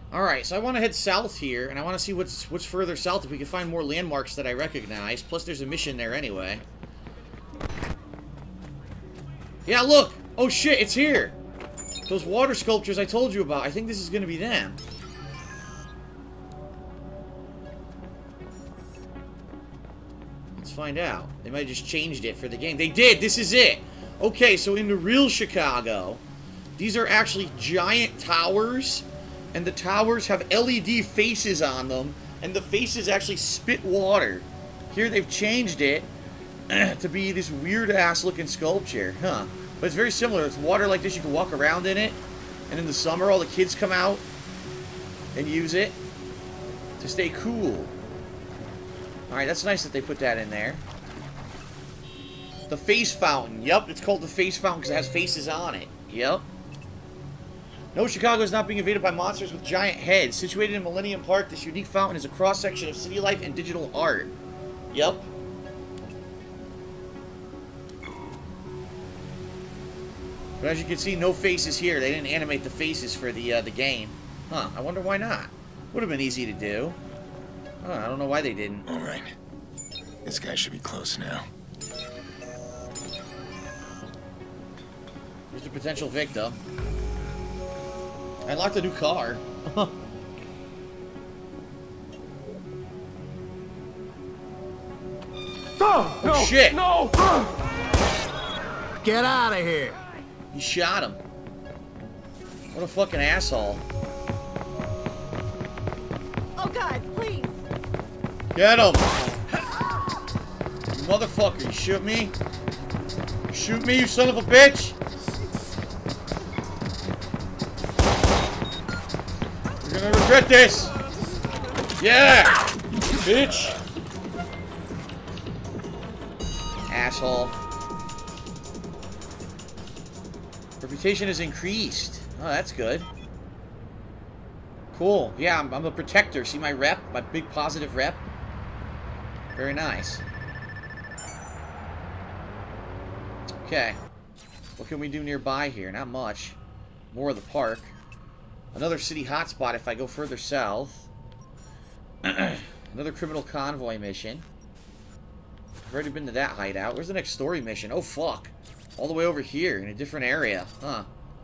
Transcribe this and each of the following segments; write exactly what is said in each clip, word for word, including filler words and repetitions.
Alright, so I want to head south here, and I want to see what's what's further south if we can find more landmarks that I recognize. Plus, there's a mission there anyway. Yeah, look! Oh shit, it's here! Those water sculptures I told you about. I think this is going to be them. Let's find out. They might have just changed it for the game. They did! This is it! Okay, so in the real Chicago, these are actually giant towers, and the towers have L E D faces on them, and the faces actually spit water. Here they've changed it to be this weird-ass looking sculpture. Huh. But it's very similar. It's water like this. You can walk around in it, and in the summer, all the kids come out and use it to stay cool. Alright, that's nice that they put that in there. The face fountain. Yep, it's called the face fountain because it has faces on it. Yep. No, Chicago is not being invaded by monsters with giant heads. Situated in Millennium Park, this unique fountain is a cross-section of city life and digital art. Yep. But as you can see, no faces here. They didn't animate the faces for the uh, the game. Huh, I wonder why not. Would have been easy to do. Huh, I don't know why they didn't. Alright. This guy should be close now. Here's the potential victim. I unlocked a new car. No, oh, no, shit! No! Get out of here! He shot him. What a fucking asshole. Oh God, please! Get him! You motherfucker, you shoot me? You shoot me, you son of a bitch! You're gonna regret this! Yeah! Bitch! Asshole. Reputation has increased. Oh, that's good. Cool. Yeah, I'm, I'm a protector. See my rep? My big positive rep? Very nice. Okay. What can we do nearby here? Not much. More of the park. Another city hotspot if I go further south. Another criminal convoy mission. I've already been to that hideout. Where's the next story mission? Oh, fuck. All the way over here, in a different area. Huh.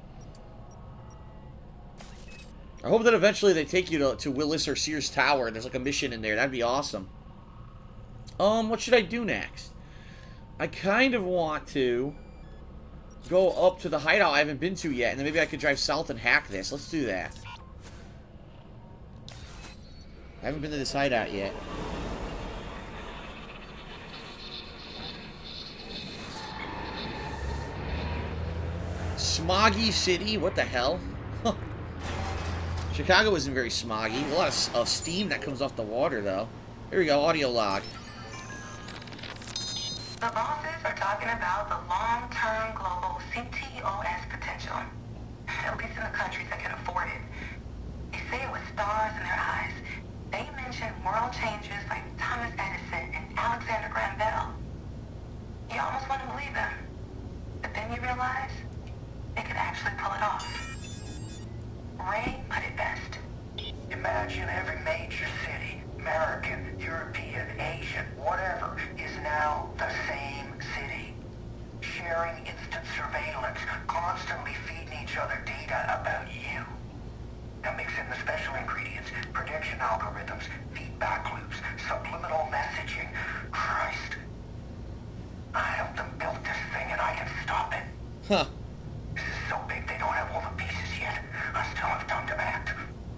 I hope that eventually they take you to, to Willis or Sears Tower and there's like a mission in there. That'd be awesome. Um, what should I do next? I kind of want to go up to the hideout I haven't been to yet, and then maybe I could drive south and hack this. Let's do that. I haven't been to this hideout yet. Smoggy city? What the hell? Chicago isn't very smoggy. A lot of, of steam that comes off the water, though. Here we go, audio log. The bosses are talking about the long-term global C T O S potential. At least in the countries that can afford it. They say it with stars in their eyes. They mention world changers like Thomas Edison and Alexander Graham Bell. You almost want to believe them. But then you realize they could actually pull it off. Ray put it best. Imagine every major city, American, European, Asian, whatever, is now the same city. Sharing instant surveillance, constantly feeding each other data about you. Now mix in the special ingredients, prediction algorithms, feedback loops, subliminal messaging. Christ. I helped them build this thing and I can stop it. Huh. This is so big they don't have all the pieces yet. I still have time to act.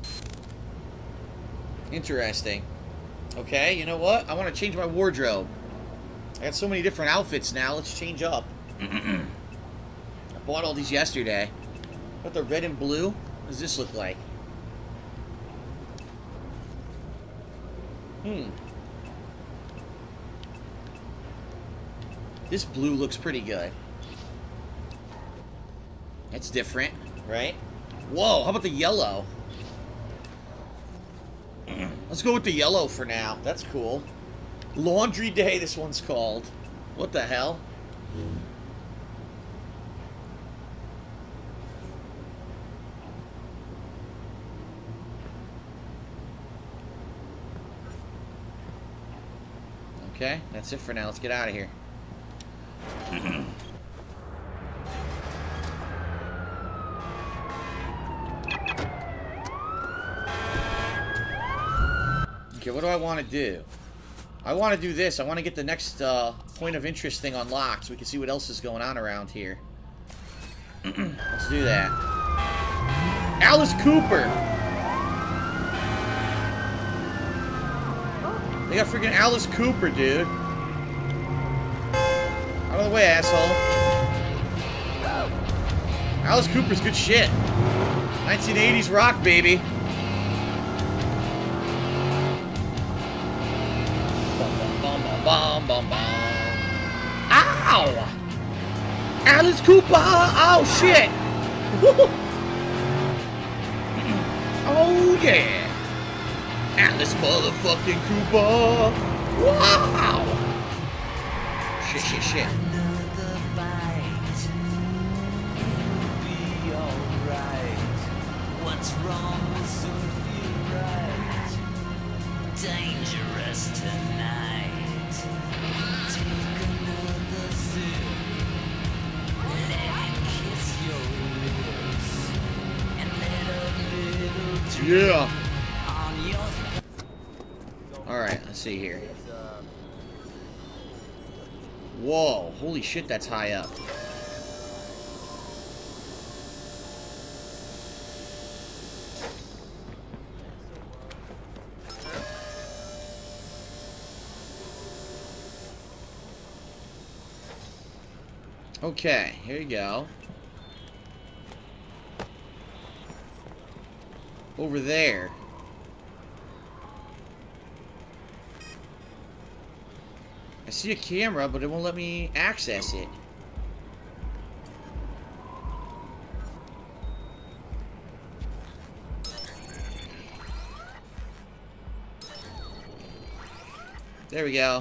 Interesting. Okay, you know what? I want to change my wardrobe. I got so many different outfits now. Let's change up. I bought all these yesterday. Got the red and blue. What does this look like? Hmm. This blue looks pretty good. That's different, right? Whoa, how about the yellow? Let's go with the yellow for now. That's cool. Laundry Day, this one's called. What the hell? Okay, that's it for now. Let's get out of here. Okay, what do I want to do? I want to do this. I want to get the next uh, point of interest thing unlocked so we can see what else is going on around here. Let's do that. Alice Cooper! They got freaking Alice Cooper, dude. Out of the way, asshole. Alice Cooper's good shit. nineteen eighties rock, baby. Bum, bum, bum. Ow! Alice Cooper! Oh, shit! Oh, yeah! Alice motherfucking Cooper! Wow! Shit, shit, shit. What's wrong will soon feel right. Dangerous tonight. Take another sip. Let it kiss your lips. And let a little drip Yeah! on your... Alright, let's see here. Whoa, holy shit, that's high up. Okay, here you go. Over there. I see a camera, but it won't let me access it. There we go.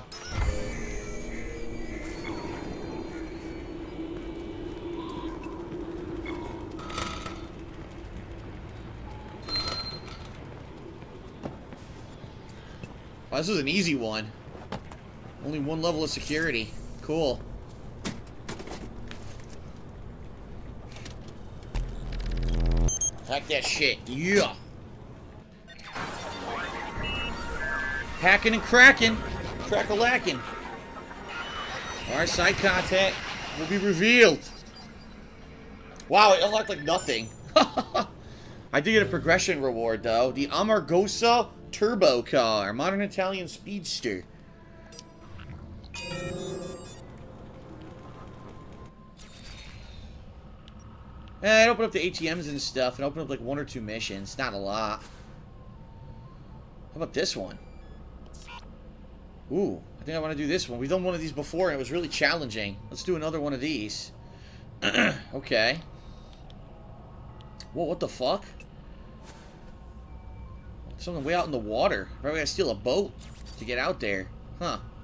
Oh, this was an easy one. Only one level of security. Cool. Hack that shit. Yeah. Hacking and cracking. Crack-a-lacking. Our side contact will be revealed. Wow, it unlocked like nothing. I did get a progression reward, though. The Amargosa Turbo Car. Modern Italian Speedster. Eh, it opened up the A T Ms and stuff, and opened up like one or two missions. Not a lot. How about this one? Ooh, I think I want to do this one. We've done one of these before, and it was really challenging. Let's do another one of these. Okay. Whoa, what the fuck? Something way out in the water. Probably gotta steal a boat to get out there. Huh.